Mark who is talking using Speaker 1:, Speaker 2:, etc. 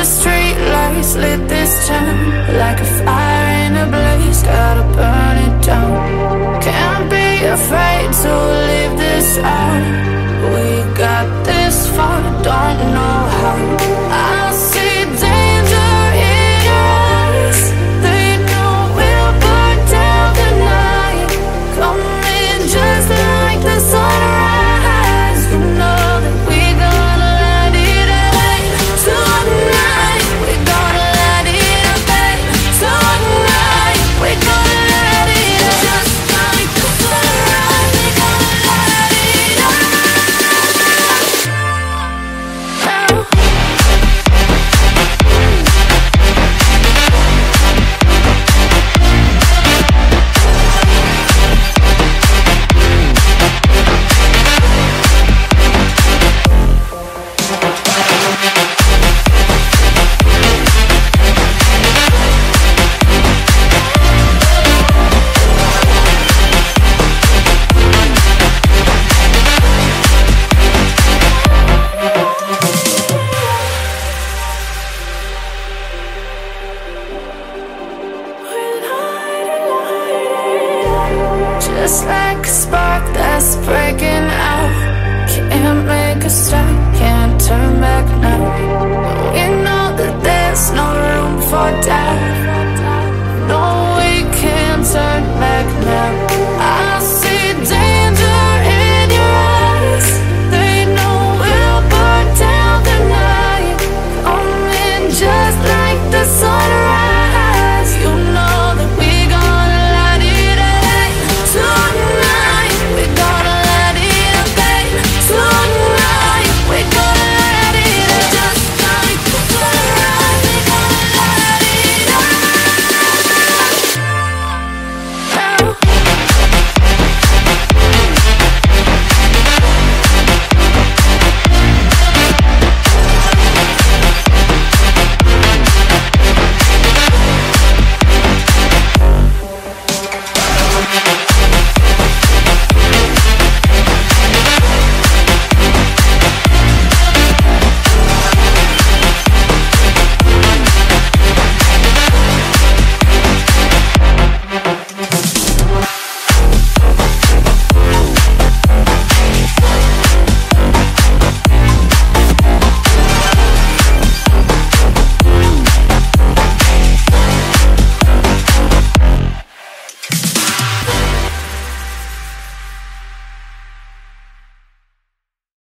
Speaker 1: of street lights lit this town, like a fire in a blaze, gotta burn it down. Can't be afraid to leave this out. We got this far, don't know how. I see danger in your eyes. They know we'll burn down the night, coming just like the sunrise. You know that we're gonna light it up tonight. We're gonna light it up tonight. We're gonna light it up just like the sunrise. We're gonna light it up now. Just like a spark that's breaking out, can't make a stop, can't turn back now. We know that there's no room for doubt.